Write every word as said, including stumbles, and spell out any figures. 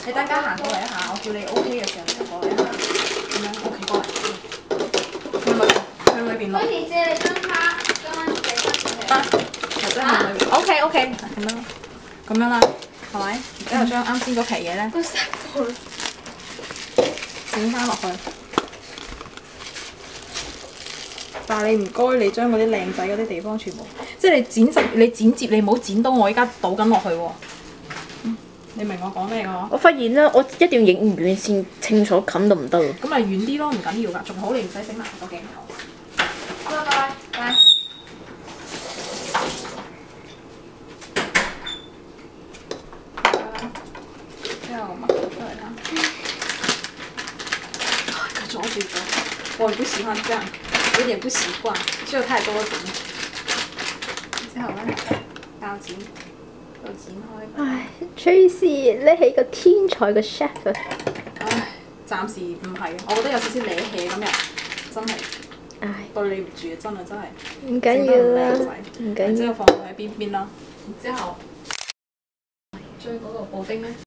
你等間行過嚟一下，我叫你 O K 嘅時候，你就過嚟一下，咁樣 O K 過嚟。向裏向裏邊落。 威廉借你張卡，將你俾翻得，或者向裏邊。O K O K，咁樣，咁樣啦，係咪？然之後將啱先嗰皮嘢咧， 佢塞過。 剪翻落去。但係你唔該，你將嗰啲靚仔嗰啲地方全部，即係你剪直，你剪接，你唔好剪到我依家倒緊落去喎。你明我講咩㗎？ 我發現咧，我一定要影唔遠先清楚冚到唔得喎。 咁咪遠啲咯，唔緊要㗎，仲好你唔使整埋個鏡頭。拜拜，拜。之後抹出嚟啦。佢阻住咗，我也不喜歡這樣，有點不習慣，就太多剪。之後咧，鉸剪，就剪開。 唉 ，Tracy，你係個天才嘅 chef 啊！ 唉，暫時唔係，我覺得有少少瀨氣咁樣，真係。 唉， 對你唔住啊！真係真係。 唔緊要啦，唔緊要。 之後放喺邊邊啦，然之後追嗰個布丁咧。